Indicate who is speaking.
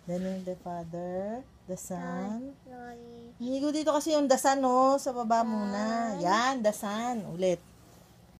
Speaker 1: The name of the Father, the Son.
Speaker 2: Sorry.
Speaker 1: Inigo dito kasi yung the Son, no? Sa baba muna. Yan, the Son. Ulit.